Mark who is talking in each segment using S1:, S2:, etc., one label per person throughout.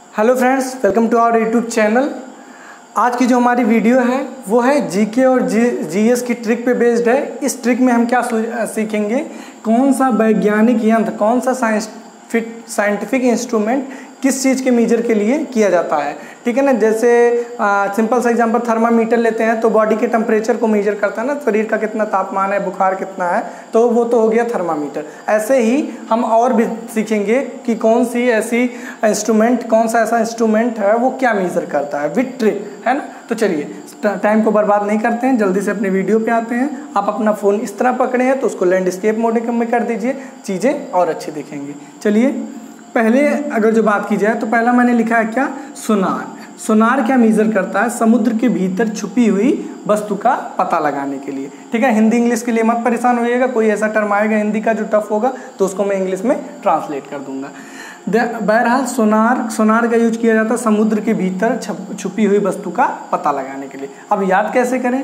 S1: Hello friends, welcome to our YouTube channel. आज की जो हमारी वीडियो है वो है जीके और जीएस की ट्रिक पे बेस्ड है। इस ट्रिक में हम क्या सीखेंगे, कौन सा वैज्ञानिक यंत्र, कौन सा साइंटिफिक इंस्ट्रूमेंट किस चीज़ के मेजर के लिए किया जाता है। ठीक है ना। जैसे सिंपल सा एग्जांपल थर्मामीटर लेते हैं तो बॉडी के टेम्परेचर को मेजर करता है ना, शरीर का कितना तापमान है, बुखार कितना है, तो वो तो हो गया थर्मामीटर। ऐसे ही हम और भी सीखेंगे कि कौन सी ऐसी इंस्ट्रूमेंट, कौन सा ऐसा इंस्ट्रूमेंट है वो क्या मेजर करता है विद ट्रिक, है ना। तो चलिए टाइम को बर्बाद नहीं करते हैं, जल्दी से अपने वीडियो पे आते हैं। आप अपना फ़ोन इस तरह पकड़े हैं तो उसको लैंडस्केप मोड में कर दीजिए, चीज़ें और अच्छी दिखेंगी। चलिए पहले अगर जो बात की जाए तो पहला मैंने लिखा है क्या, सोनार। सोनार क्या मेजर करता है, समुद्र के भीतर छुपी हुई वस्तु का पता लगाने के लिए। ठीक है, हिंदी इंग्लिश के लिए मत परेशान होइएगा, कोई ऐसा टर्म आएगा हिंदी का जो टफ होगा तो उसको मैं इंग्लिश में ट्रांसलेट कर दूंगा। बहरहाल सोनार का यूज किया जाता है समुद्र के भीतर छुपी हुई वस्तु का पता लगाने के लिए। अब याद कैसे करें,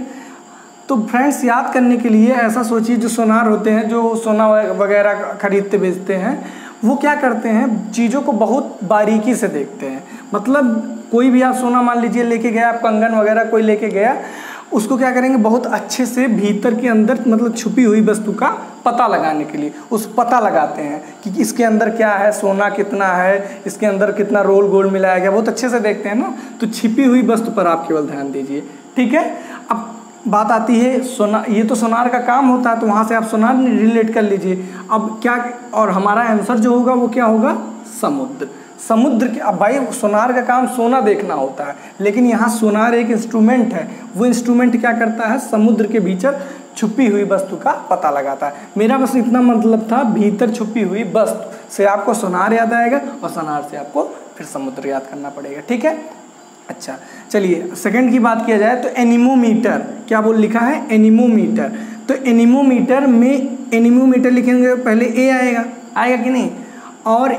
S1: तो फ्रेंड्स याद करने के लिए ऐसा सोचिए, जो सोनार होते हैं, जो सोना वगैरह खरीदते बेचते हैं, वो क्या करते हैं, चीज़ों को बहुत बारीकी से देखते हैं। मतलब कोई भी आप सोना मान लीजिए लेके गया, आप कंगन वगैरह कोई लेके गया, उसको क्या करेंगे, बहुत अच्छे से भीतर के अंदर मतलब छुपी हुई वस्तु का पता लगाने के लिए उस पता लगाते हैं कि इसके अंदर क्या है, सोना कितना है, इसके अंदर कितना रोल गोल्ड मिलाया गया, बहुत अच्छे से देखते हैं ना। तो छिपी हुई वस्तु पर आप केवल ध्यान दीजिए। ठीक है, अब बात आती है सोना, ये तो सोनार का काम होता है, तो वहाँ से आप सोनार रिलेट कर लीजिए। अब क्या, और हमारा आंसर जो होगा वो क्या होगा, समुद्र। समुद्र के, अब भाई सोनार का काम सोना देखना होता है, लेकिन यहाँ सोनार एक इंस्ट्रूमेंट है, वो इंस्ट्रूमेंट क्या करता है, समुद्र के भीतर छुपी हुई वस्तु का पता लगाता है। मेरा बस इतना मतलब था, भीतर छुपी हुई वस्तु से आपको सोनार याद आएगा और सोनार से आपको फिर समुद्र याद करना पड़ेगा। ठीक है, अच्छा चलिए सेकंड की बात किया जाए तो एनीमोमीटर, क्या बोल लिखा है, एनीमोमीटर। तो एनीमोमीटर में, एनीमोमीटर लिखेंगे पहले ए आएगा कि नहीं, और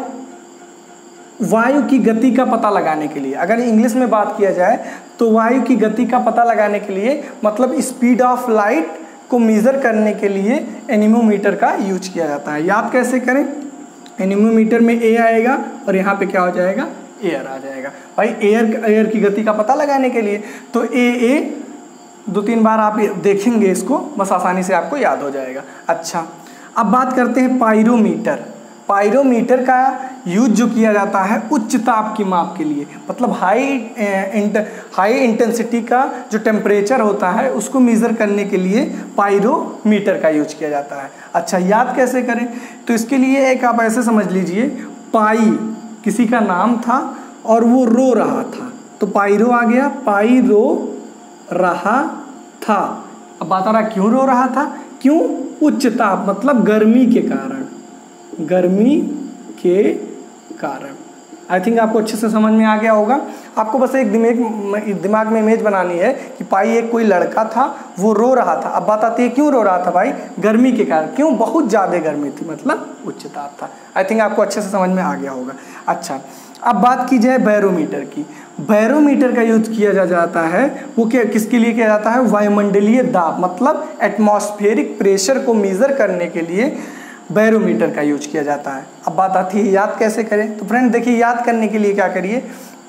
S1: वायु की गति का पता लगाने के लिए, अगर इंग्लिश में बात किया जाए तो वायु की गति का पता लगाने के लिए, मतलब स्पीड ऑफ लाइट को मेज़र करने के लिए एनीमोमीटर का यूज किया जाता है। याद कैसे करें, एनीमोमीटर में ए आएगा और यहाँ पे क्या हो जाएगा, एयर आ जाएगा। भाई एयर की गति का पता लगाने के लिए तो ए 2-3 बार आप देखेंगे इसको, बस आसानी से आपको याद हो जाएगा। अच्छा अब बात करते हैं पायरोमीटर। पायरोमीटर का यूज जो किया जाता है उच्च ताप की माप के लिए, मतलब हाई इंटेंसिटी का जो टेम्परेचर होता है उसको मेज़र करने के लिए पायरोमीटर का यूज किया जाता है। अच्छा याद कैसे करें, तो इसके लिए एक आप ऐसे समझ लीजिए, पाई किसी का नाम था और वो रो रहा था, तो पायरो आ गया, पाई रो रहा था। अब बात आ रहा क्यों रो रहा था, क्यों, उच्च ताप मतलब गर्मी के कारण, गर्मी के कारण। आई थिंक आपको अच्छे से समझ में आ गया होगा। आपको बस एक दिमाग में इमेज बनानी है कि पाई एक कोई लड़का था, वो रो रहा था। अब बात आती है क्यों रो रहा था, भाई गर्मी के कारण, क्यों, बहुत ज़्यादा गर्मी थी, मतलब उच्च ताप था। आई थिंक आपको अच्छे से समझ में आ गया होगा। अच्छा अब बात की जाए बैरोमीटर की। बैरोमीटर का यूज किया जाता है, वो क्या, किसके लिए किया जाता है, वायुमंडलीय दाब मतलब एटमॉस्फेरिक प्रेशर को मेज़र करने के लिए बैरोमीटर का यूज किया जाता है। अब बात आती है याद कैसे करें, तो फ्रेंड देखिए याद करने के लिए क्या करिए,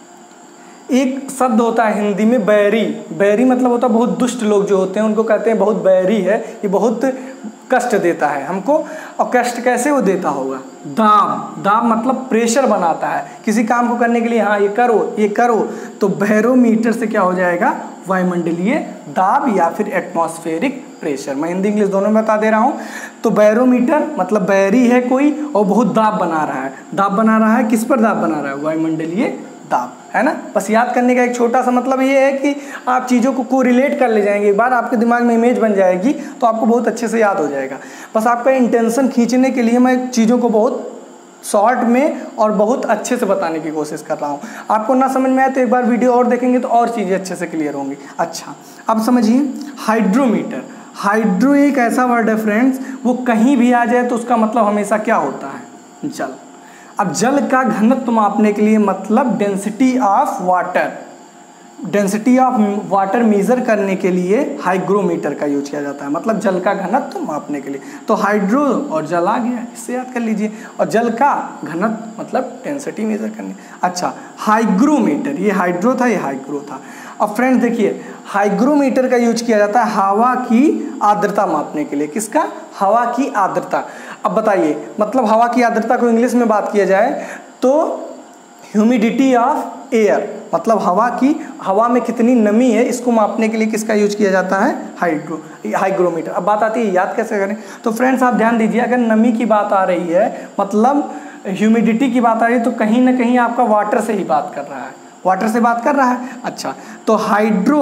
S1: एक शब्द होता है हिंदी में बैरी। बैरी मतलब होता है बहुत दुष्ट लोग जो होते हैं उनको कहते हैं बहुत बैरी है, ये बहुत कष्ट देता है हमको। और कष्ट कैसे वो देता होगा, दाब मतलब प्रेशर बनाता है किसी काम को करने के लिए, हाँ ये करो। तो बैरोमीटर से क्या हो जाएगा, वायुमंडलीय दाब या फिर एटमॉस्फेरिक प्रेशर। मैं हिंदी इंग्लिश दोनों में बता दे रहा हूँ। तो बैरोमीटर मतलब बैरी है कोई और बहुत दाब बना रहा है, किस पर दाब बना रहा है, वायुमंडलीय दाब, है ना। बस याद करने का एक छोटा सा मतलब ये है कि आप चीज़ों को कोरिलेट कर ले जाएंगे, एक बार आपके दिमाग में इमेज बन जाएगी तो आपको बहुत अच्छे से याद हो जाएगा। बस आपका इंटेंशन खींचने के लिए मैं चीज़ों को बहुत शॉर्ट में और बहुत अच्छे से बताने की कोशिश कर रहा हूँ। आपको ना समझ में आए तो एक बार वीडियो और देखेंगे तो और चीज़ें अच्छे से क्लियर होंगी। अच्छा अब समझिए हाइड्रोमीटर। हाइड्रो एक ऐसा वर्ड है फ्रेंड्स, वो कहीं भी आ जाए तो उसका मतलब हमेशा क्या होता है, जल। अब जल का घनत्व मापने के लिए, मतलब density of water, density of water measure करने के लिए हाइग्रोमीटर का यूज किया जाता है, मतलब जल का घनत्व मापने के लिए। तो हाइड्रो और जल आ गया, इससे याद कर लीजिए, और जल का घनत्व मतलब डेंसिटी मेजर करने। अच्छा, हाइग्रोमीटर, ये हाइड्रो था, ये हाइग्रो था। अब फ्रेंड्स देखिए, हाइग्रोमीटर का यूज किया जाता है हवा की आर्द्रता मापने के लिए। किसका? हवा की आर्द्रता। अब बताइए, मतलब हवा की आर्द्रता को इंग्लिश में बात किया जाए तो ह्यूमिडिटी ऑफ एयर, मतलब हवा में कितनी नमी है, इसको मापने के लिए किसका यूज किया जाता है? हाइग्रोमीटर। अब बात आती है याद कैसे करें। तो फ्रेंड्स आप ध्यान दीजिए, अगर नमी की बात आ रही है, मतलब ह्यूमिडिटी की बात आ रही है, तो कहीं ना कहीं आपका वाटर से ही बात कर रहा है, वाटर से बात कर रहा है। अच्छा, तो हाइड्रो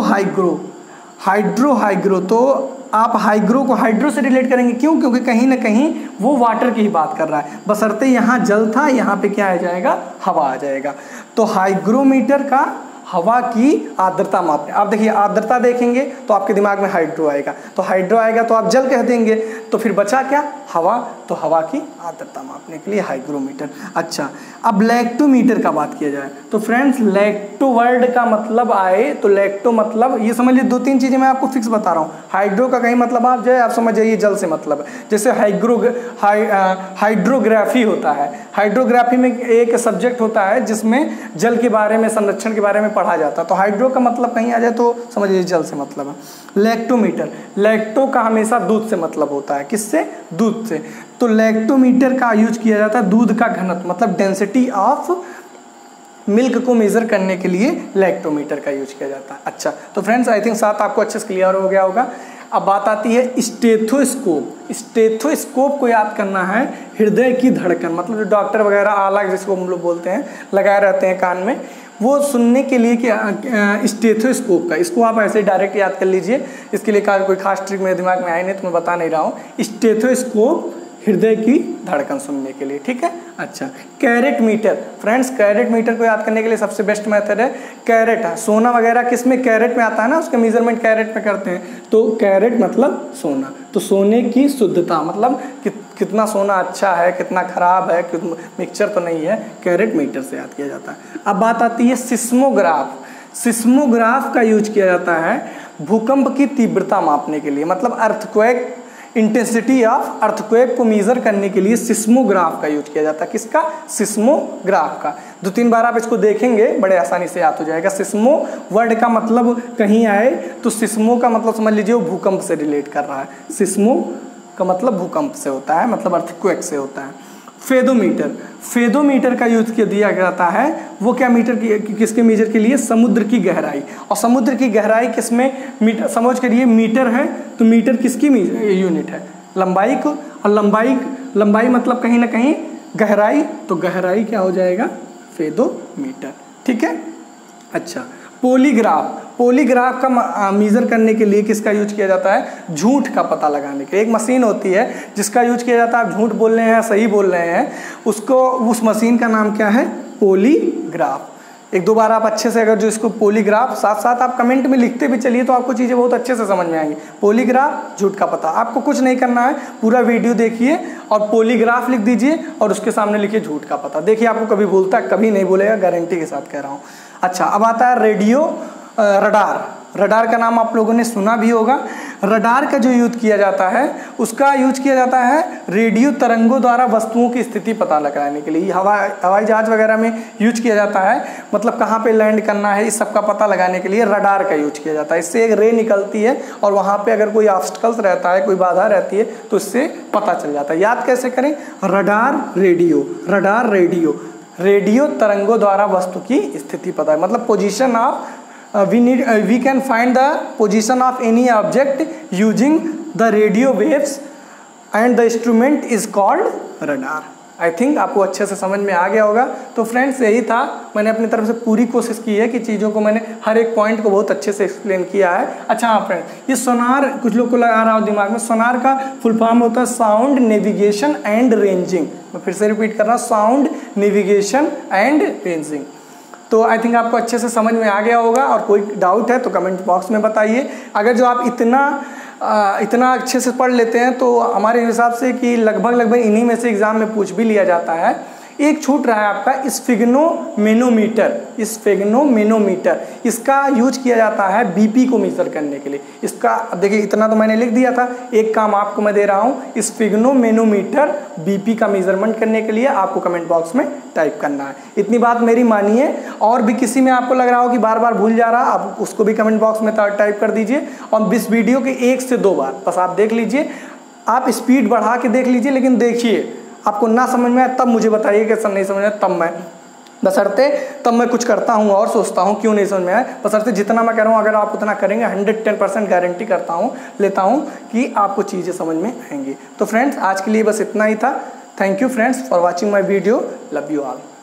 S1: हाइग्रो, तो आप हाइग्रो को हाइड्रो से रिलेट करेंगे, क्यों? क्योंकि कहीं ना कहीं वो वाटर की ही बात कर रहा है, बशर्ते यहाँ जल था, यहाँ पे क्या आ जाएगा? हवा आ जाएगा। तो हाइग्रोमीटर का हवा की आर्द्रता मापने। आप देखिए, आर्द्रता देखेंगे तो आपके दिमाग में हाइड्रो आएगा, तो हाइड्रो आएगा तो आप जल कह देंगे, तो फिर बचा क्या? हवा। तो हवा की आर्द्रता मापने के लिए हाइग्रोमीटर। अच्छा, अब लैक्टोमीटर का बात किया जाए तो फ्रेंड्स, लैक्टो वर्ड का मतलब आए तो लैक्टो मतलब ये समझ लीजिए, 2-3 चीज़ें मैं आपको फिक्स बता रहा हूँ। हाइड्रो का कहीं मतलब आप समझ जाइए जल से मतलब है। जैसे हाइड्रोग्राफी होता है, हाइड्रोग्राफी में एक सब्जेक्ट होता है जिसमें जल के बारे में, संरक्षण के बारे में पढ़ा जाता है। तो हाइड्रो का मतलब कहीं आ जाए तो समझ लीजिए जल से मतलब है। लैक्टोमीटर, लैक्टो का हमेशा दूध से मतलब होता है। किससे? दूध से। तो लैक्टोमीटर का यूज किया जाता है दूध का घनत्व, मतलब डेंसिटी ऑफ मिल्क को मेजर करने के लिए लैक्टोमीटर का यूज किया जाता है। अच्छा, तो फ्रेंड्स आई थिंक साथ आपको अच्छे से क्लियर हो गया होगा। अब बात आती है स्टेथोस्कोप। स्टेथोस्कोप को याद करना है हृदय की धड़कन, मतलब जो डॉक्टर वगैरह आला जिसको हम लोग बोलते हैं लगाए रहते हैं कान में, वो सुनने के लिए कि स्टेथोस्कोप का, इसको आप ऐसे डायरेक्ट याद कर लीजिए। इसके लिए कोई खास ट्रिक मेरे दिमाग में आई नहीं तो मैं बता नहीं रहा हूँ। स्टेथोस्कोप हृदय की धड़कन सुनने के लिए, ठीक है। अच्छा, carat meter. Friends, carat meter को याद करने के लिए सबसे बेस्ट मेथड है कैरेट। सोना वगैरह किस में? कैरेट में आता है ना, उसके मेजरमेंट कैरेट में करते हैं। तो कैरेट मतलब सोना, तो सोने की शुद्धता, मतलब कितना सोना अच्छा है, कितना खराब है, मिक्सचर तो नहीं है, कैरेट मीटर से याद किया जाता है। अब बात आती है सिस्मोग्राफ। सिस्मोग्राफ का यूज किया जाता है भूकंप की तीव्रता मापने के लिए, मतलब अर्थक्वेक, इंटेंसिटी ऑफ अर्थक्वेक को मेजर करने के लिए सिस्मोग्राफ का यूज किया जाता है। किसका? सिस्मोग्राफ का। 2-3 बार आप इसको देखेंगे, बड़े आसानी से याद हो जाएगा। सिस्मो वर्ड का मतलब कहीं आए तो सिस्मो का मतलब समझ लीजिए वो भूकंप से रिलेट कर रहा है। सिस्मो का मतलब भूकंप से होता है, मतलब अर्थक्वेक से होता है। फेदोमीटर, फेदोमीटर का यूज दिया जाता है, वो क्या मीटर किसके मेजर के लिए? समुद्र की गहराई। और समुद्र की गहराई किसमें मीटर? समझ करिए मीटर है तो मीटर किसकी यूनिट है? लंबाई को। और लंबाई मतलब कहीं ना कहीं गहराई, तो गहराई क्या हो जाएगा? फेदोमीटर, ठीक है। अच्छा, पॉलीग्राफ। पॉलीग्राफ का मेजर करने के लिए किसका यूज किया जाता है? झूठ का पता लगाने के लिए। एक मशीन होती है जिसका यूज किया जाता है, आप झूठ बोल रहे हैं या सही बोल रहे हैं, उस मशीन का नाम क्या है? पॉलीग्राफ। 1-2 बार आप अच्छे से अगर जो इसको पॉलीग्राफ साथ साथ आप कमेंट में लिखते भी चलिए तो आपको चीज़ें बहुत अच्छे से समझ में आएंगी। पॉलीग्राफ, झूठ का पता। आपको कुछ नहीं करना है, पूरा वीडियो देखिए और पॉलीग्राफ लिख दीजिए और उसके सामने लिखिए झूठ का पता। देखिए आपको कभी बोलता है, कभी नहीं बोलेगा, गारंटी के साथ कह रहा हूँ। अच्छा, अब आता है रेडियो रडार। रडार का नाम आप लोगों ने सुना भी होगा। रडार का जो यूज किया जाता है, उसका यूज किया जाता है रेडियो तरंगों द्वारा वस्तुओं की स्थिति पता लगाने के लिए। हवाई जहाज वगैरह में यूज किया जाता है, मतलब कहाँ पे लैंड करना है इस सब का पता लगाने के लिए रडार का यूज किया जाता है। इससे एक रे निकलती है और वहाँ पे अगर कोई ऑब्स्टकल्स रहता है, कोई बाधा रहती है तो इससे पता चल जाता है। याद कैसे करें? Radar radio, radar radio, radio तरंगों द्वारा वस्तु की स्थिति पता है, मतलब position of we can find the position of any object using the radio waves and the instrument is called radar. I think आपको अच्छे से समझ में आ गया होगा। तो फ्रेंड्स यही था, मैंने अपनी तरफ से पूरी कोशिश की है कि चीज़ों को मैंने हर एक पॉइंट को बहुत अच्छे से एक्सप्लेन किया है। अच्छा हाँ फ्रेंड्स, ये सोनार कुछ लोग को लगा रहा हो दिमाग में, सोनार का फुल फॉर्म होता है साउंड नेविगेशन एंड रेंजिंग। मैं फिर से रिपीट कर रहा हूँ, साउंड नेविगेशन एंड रेंजिंग। तो आई थिंक आपको अच्छे से समझ में आ गया होगा, और कोई डाउट है तो कमेंट बॉक्स में बताइए। अगर जो आप इतना अच्छे से पढ़ लेते हैं तो हमारे हिसाब से कि लगभग इन्हीं में से एग्ज़ाम में पूछ भी लिया जाता है। एक छूट रहा है आपका स्फिग्नोमेनोमीटर। इसका यूज किया जाता है बीपी को मेजर करने के लिए। इसका देखिए इतना तो मैंने लिख दिया था, एक काम आपको मैं दे रहा हूँ, स्फिग्नोमेनोमीटर बीपी का मेजरमेंट करने के लिए आपको कमेंट बॉक्स में टाइप करना है। इतनी बात मेरी मानिए। और भी किसी में आपको लग रहा हो कि बार बार भूल जा रहा, आप उसको भी कमेंट बॉक्स में टाइप कर दीजिए। और इस वीडियो के 1 से 2 बार बस आप देख लीजिए, आप स्पीड बढ़ा के देख लीजिए, लेकिन देखिए आपको ना समझ में आए तब मुझे बताइए कि सब नहीं समझ में आए, तब मैं बशर्ते तब मैं कुछ करता हूँ और सोचता हूँ क्यों नहीं समझ में आए। बशर्ते जितना मैं कह रहा हूँ अगर आप उतना करेंगे 110% गारंटी लेता हूँ कि आपको चीज़ें समझ में आएंगी। तो फ्रेंड्स आज के लिए बस इतना ही था। Thank you friends for watching my video. Love you all.